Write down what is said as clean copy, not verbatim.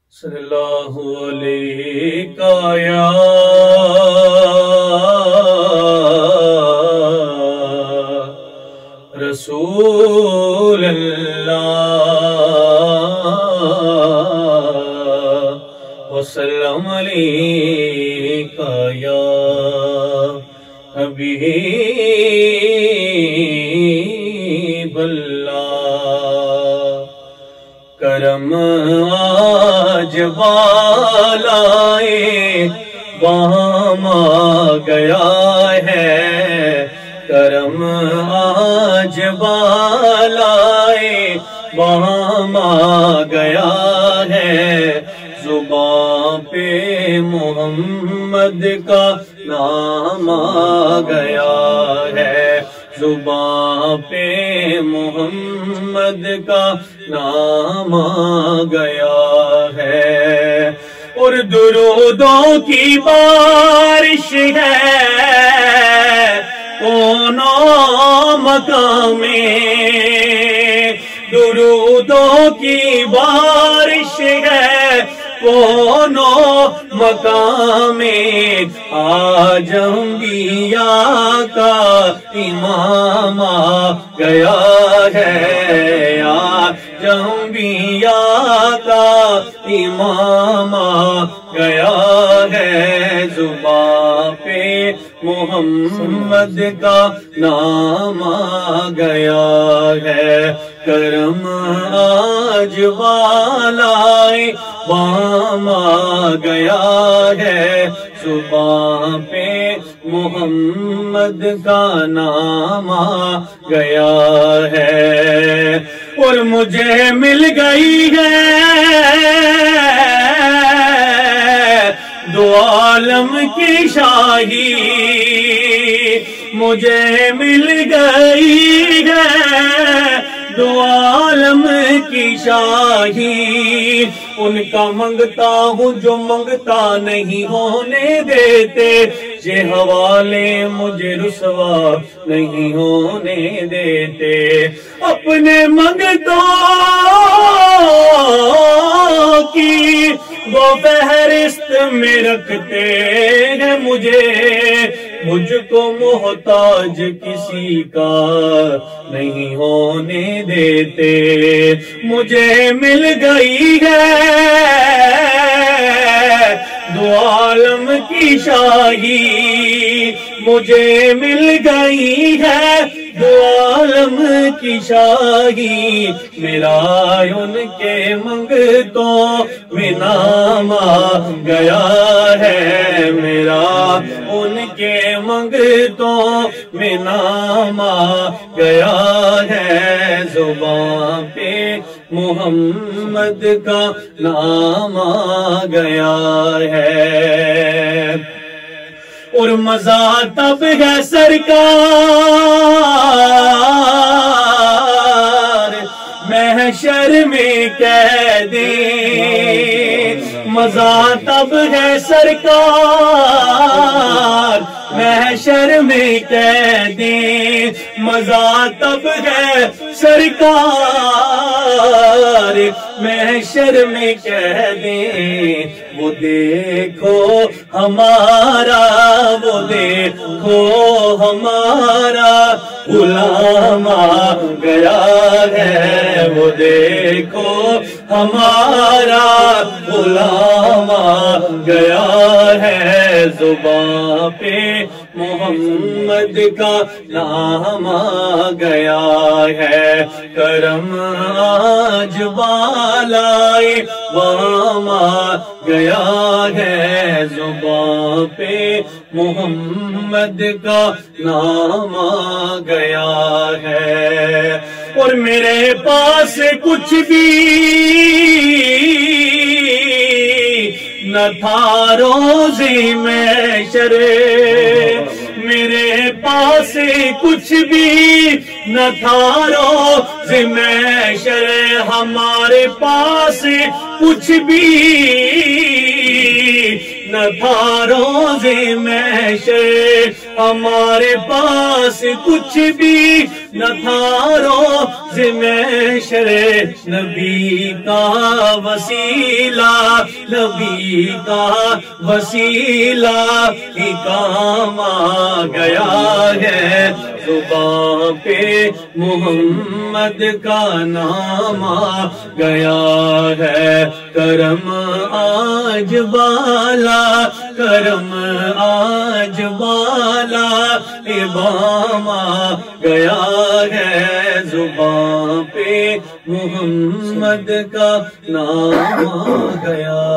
صلی اللہ علیہ یا رسول اللہ وسلم علیہ یا حبیب اللہ کرم آج بالائے وہاں آ گیا ہے کرم آج بالائے وہاں آ گیا ہے زبان پہ محمد کا نام آ گیا ہے زبان پہ محمد کا نام آ گیا ہے اور درودوں کی بارش ہے کونوں مقام میں درودوں کی بارش ہے کونوں مقام میں آج انبیاء کا امام آ گیا ہے آج انبیاء کا امام آ گیا ہے زبان پہ محمد کا نام آ گیا ہے کرم آج بالائے وہاں آ گیا ہے زبان پہ محمد کا نام آ گیا ہے اور مجھے مل گئی ہے دو عالم کی شاہی مجھے مل گئی ہے دو عالم کی شاہی ان کا منگتا ہوں جو منگتا نہیں ہونے دیتے یہ حوالے مجھے رسوا نہیں ہونے دیتے اپنے منگتوں کی وہ فہرست میں رکھتے ہیں مجھ کو محتاج کسی کا نہیں ہونے دیتے مجھے مل گئی ہے دو عالم کی شاہی مجھے مل گئی ہے دو عالم کی شاہی میرا ان کے منگتوں میں نام آ گیا ہے میرا ان کے منگتوں میں نام آ گیا ہے زبان پہ محمد کا نام آ گیا ہے اور مزہ تب ہے سرکار محشر میں قیدی مزہ تب ہے سرکار محشر میں قیدی مزہ تب ہے سرکار محشر میں قیدی وہ دیکھو ہمارا وہ دیکھو ہمارا غلام آ گیا ہے وہ دیکھو ہمارا غلام آ گیا ہے زبان پہ محمد کا نام آ گیا ہے کرم آج بالائے وہاں آ گیا ہے زبان پہ محمد کا نام آ گیا ہے اور میرے پاس کچھ بھی نہ تھا روزی محشر میرے پاس کچھ بھی نہ تھا روزی محشر ہمارے پاس کچھ بھی نہ تھا روزے محشر ہمارے پاس کچھ بھی نہ تھا روزے محشر نبی کا وسیلہ نبی کا وسیلہ ہی کام آ گیا ہے زبان پہ محمد کا نام آ گیا ہے کرم آج بالا کرم آج بالا امام آ گیا ہے زبان پہ محمد کا نام آ گیا